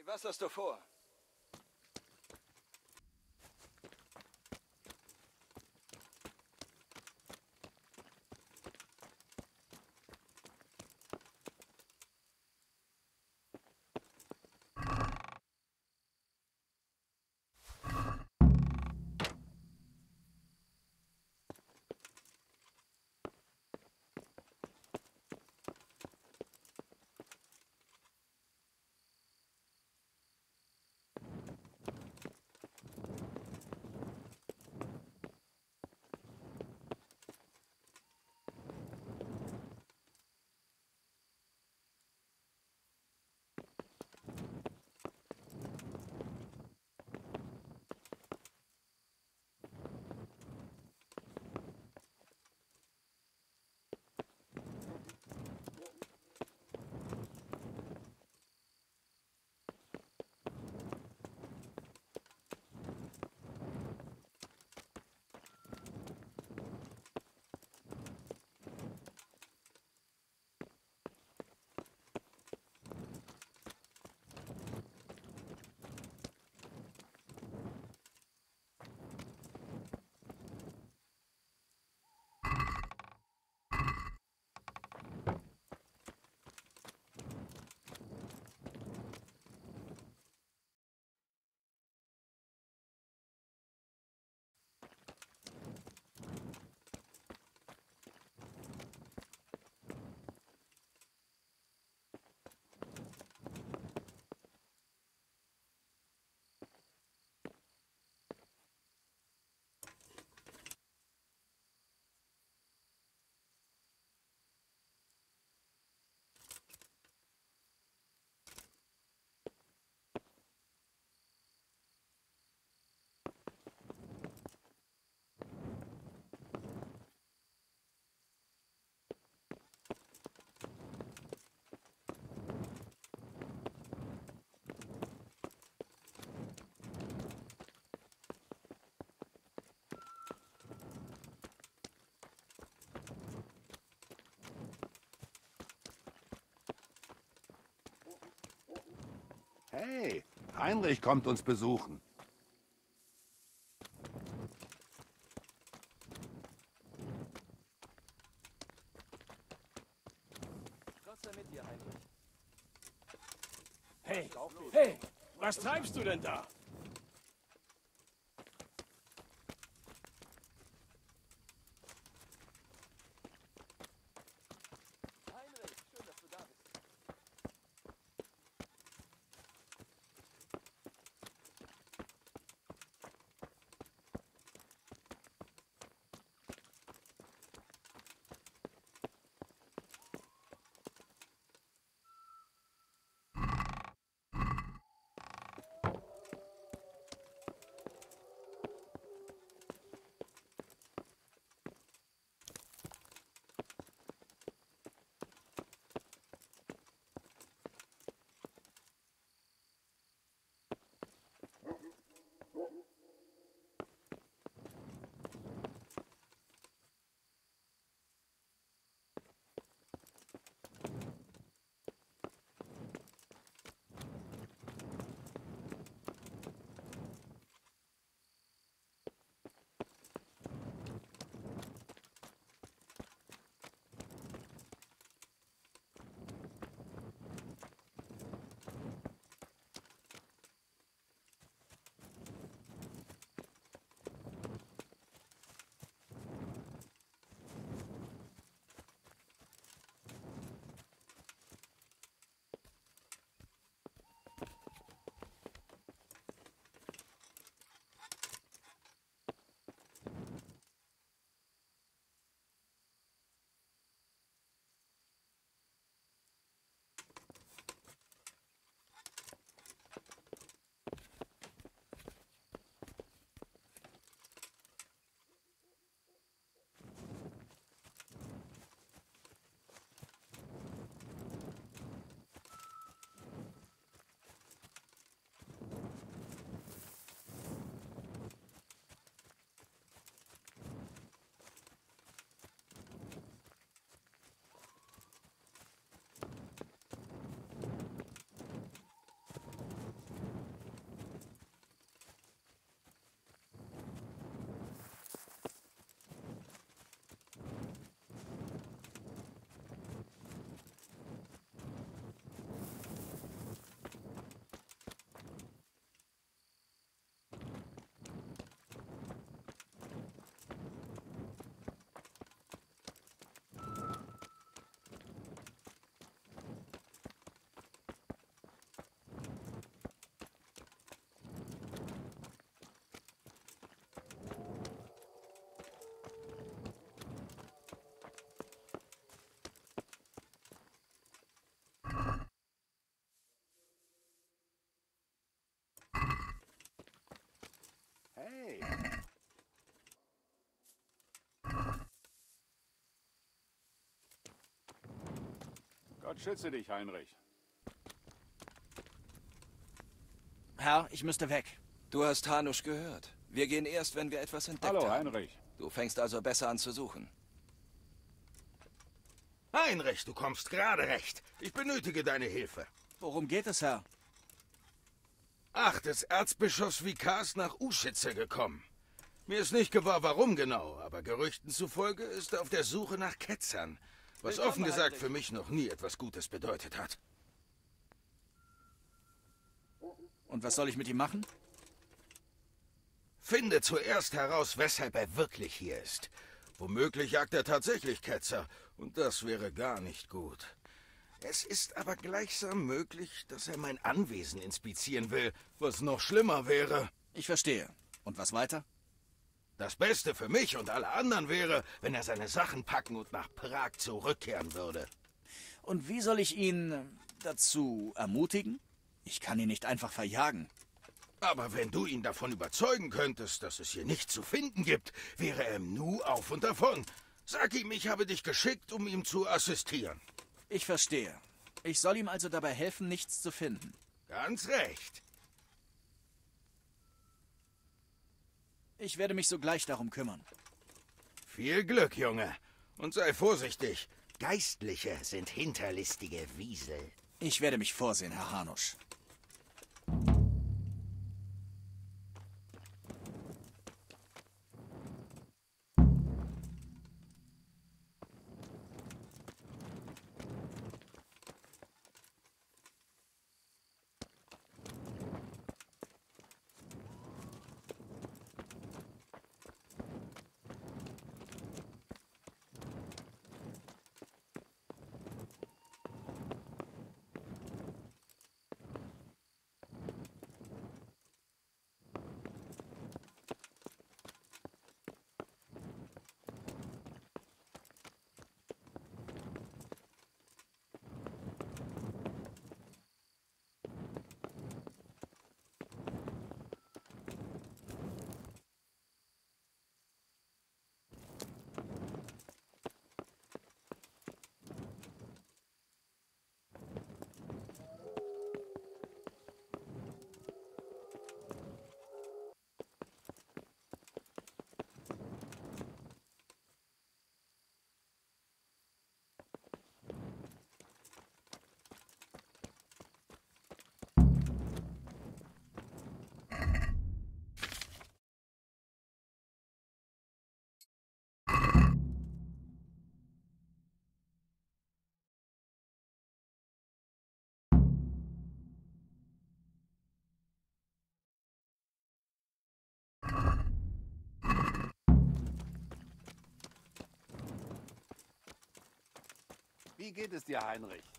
Was hast du vor? Hey, Heinrich kommt uns besuchen. Raus damit, ihr Heinrich. Hey, hey, was treibst du denn da? Heinrich, schön, dass du da bist. Hey, Gott schütze dich, Heinrich. Herr, ich müsste weg. Du hast Hanusch gehört. Wir gehen erst, wenn wir etwas entdeckt Hallo, haben. Heinrich. Du fängst also besser an zu suchen. Heinrich, du kommst gerade recht. Ich benötige deine Hilfe. Worum geht es, Herr? Ach, des Erzbischofs Vikars nach Uschitze gekommen. Mir ist nicht gewahr, warum genau, aber Gerüchten zufolge ist er auf der Suche nach Ketzern, was Willkommen, offen gesagt Heinrich. für mich noch nie etwas Gutes bedeutet hat. Und was soll ich mit ihm machen? Finde zuerst heraus, weshalb er wirklich hier ist. Womöglich jagt er tatsächlich Ketzer, und das wäre gar nicht gut. Es ist aber gleichsam möglich, dass er mein Anwesen inspizieren will, was noch schlimmer wäre. Ich verstehe. Und was weiter? Das Beste für mich und alle anderen wäre, wenn er seine Sachen packen und nach Prag zurückkehren würde. Und wie soll ich ihn dazu ermutigen? Ich kann ihn nicht einfach verjagen. Aber wenn du ihn davon überzeugen könntest, dass es hier nichts zu finden gibt, wäre er im Nu auf und davon. Sag ihm, ich habe dich geschickt, um ihm zu assistieren. Ich verstehe. Ich soll ihm also dabei helfen, nichts zu finden. Ganz recht. Ich werde mich sogleich darum kümmern. Viel Glück, Junge. Und sei vorsichtig. Geistliche sind hinterlistige Wiesel. Ich werde mich vorsehen, Herr Hanusch. wie geht es dir, Heinrich?